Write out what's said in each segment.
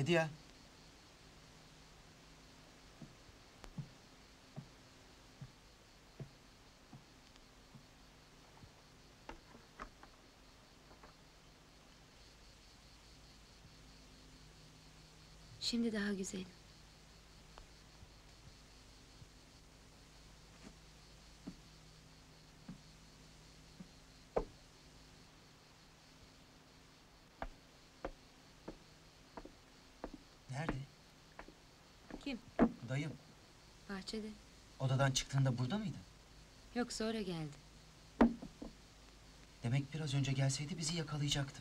Dedi ya. Şimdi daha güzelim. Nerede? Kim? Dayım. Bahçede. Odadan çıktığında burada mıydı? Yok, sonra geldi. Demek biraz önce gelseydi bizi yakalayacaktı.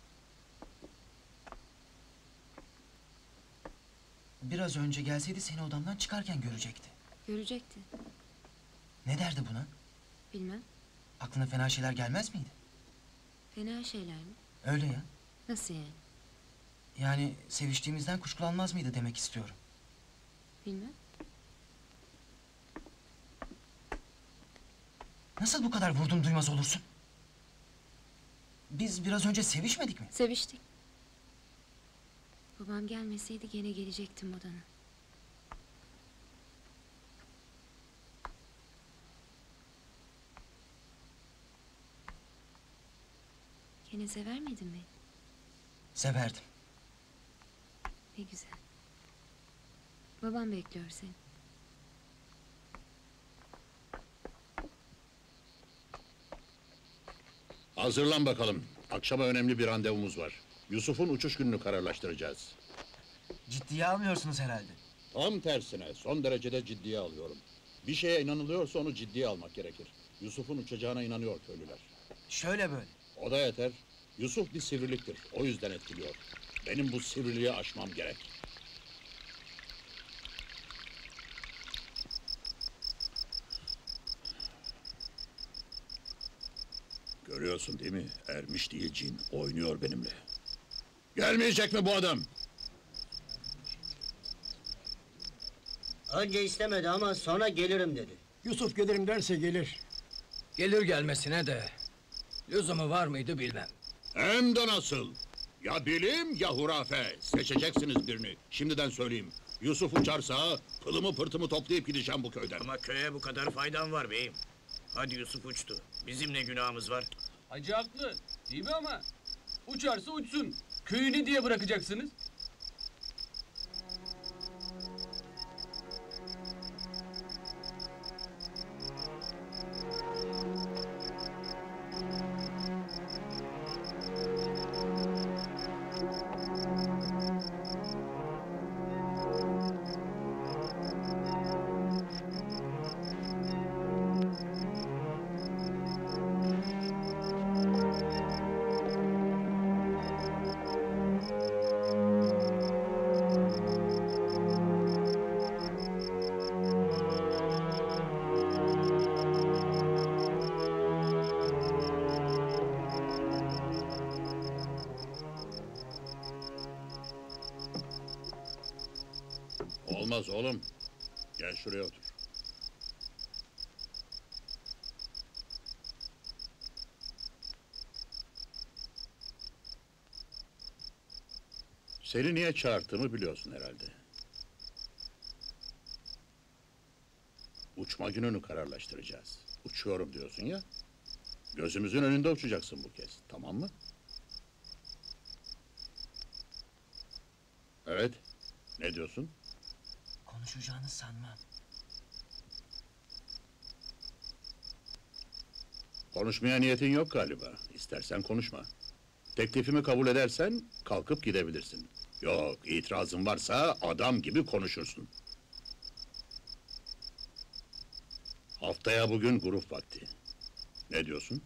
Biraz önce gelseydi seni odamdan çıkarken görecekti. Görecekti. Ne derdi buna? Bilmem. Aklına fena şeyler gelmez miydi? Fena şeyler mi? Öyle ya. Nasıl yani? Yani seviştiğimizden kuşkulanmaz mıydı demek istiyorum. Bilmem. Nasıl bu kadar vurdum duymaz olursun? Biz biraz önce sevişmedik mi? Seviştik. Babam gelmeseydi gene gelecektim odana. Gene sever miydin beni? Severdim. Ne güzel. Babam bekliyor seni. Hazırlan bakalım. Akşama önemli bir randevumuz var. Yusuf'un uçuş gününü kararlaştıracağız. Ciddiye almıyorsunuz herhalde. Tam tersine, son derecede ciddiye alıyorum. Bir şeye inanılıyorsa onu ciddiye almak gerekir. Yusuf'un uçacağına inanıyor köylüler. Şöyle böyle. O da yeter. Yusuf bir sivriliktir, o yüzden etkiliyor. Benim bu sivriliği aşmam gerek. Görüyorsun değil mi? Ermiş değil cin, oynuyor benimle. Gelmeyecek mi bu adam? Önce istemedi ama sonra gelirim dedi. Yusuf gelirim derse gelir. Gelir gelmesine de lüzumu var mıydı bilmem. Hem de nasıl? Ya bilim ya hurafe. Seçeceksiniz birini. Şimdiden söyleyeyim. Yusuf uçarsa pılımı pırtımı toplayıp gideceğim bu köyden. Ama köye bu kadar faydan var beyim. Hadi Yusuf uçtu. Bizim ne günahımız var? Hacı haklı. Değil mi ama? Uçarsa uçsun. Köyü ne diye bırakacaksınız? Olmaz oğlum. Gel şuraya otur. Seni niye çağırttığımı biliyorsun herhalde. Uçma gününü kararlaştıracağız. Uçuyorum diyorsun ya. Gözümüzün önünde uçacaksın bu kez, tamam mı? Evet, ne diyorsun? Konuşacağını sanmam. Konuşmaya niyetin yok galiba. İstersen konuşma. Teklifimi kabul edersen kalkıp gidebilirsin. Yok, itirazın varsa adam gibi konuşursun. Haftaya bugün grup vakti. Ne diyorsun?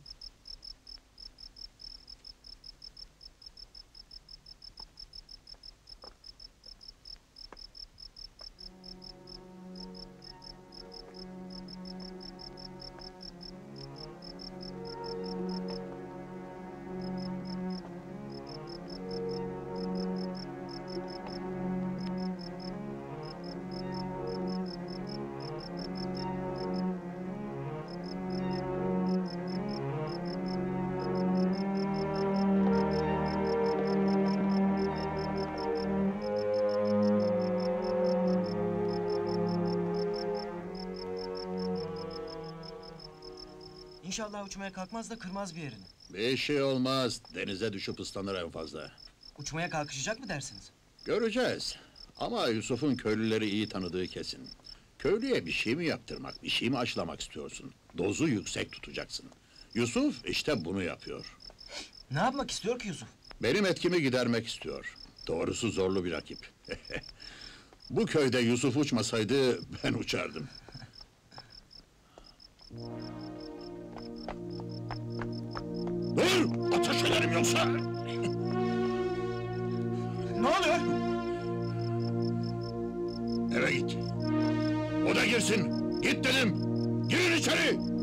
İnşallah uçmaya kalkmaz da kırmaz bir yerini. Bir şey olmaz. Denize düşüp ıslanır en fazla. Uçmaya kalkışacak mı dersiniz? Göreceğiz. Ama Yusuf'un köylüleri iyi tanıdığı kesin. Köylüye bir şey mi yaptırmak, bir şey mi aşılamak istiyorsun? Dozu yüksek tutacaksın. Yusuf işte bunu yapıyor. Ne yapmak istiyor ki Yusuf? Benim etkimi gidermek istiyor. Doğrusu zorlu bir rakip. Bu köyde Yusuf uçmasaydı ben uçardım. Dur! Ateş ederim yoksa! Ne oluyor? Eve git. O da girsin. Git dedim. Girin içeri.